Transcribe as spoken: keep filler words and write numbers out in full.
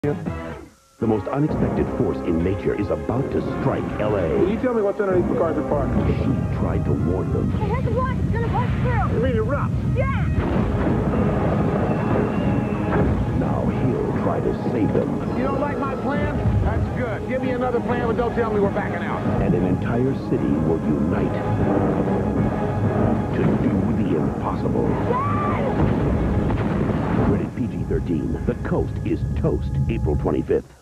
The most unexpected force in nature is about to strike L A. Can you tell me what's underneath MacArthur Park? She tried to warn them. Hey, here's the block. It's gonna bust through. You mean it rough? Yeah. Now he'll try to save them. You don't like my plan? That's good. Give me another plan, but don't tell me we're backing out. And an entire city will unite to do the impossible. Yes! Rated P G thirteen. The Coast is toast. April twenty-fifth.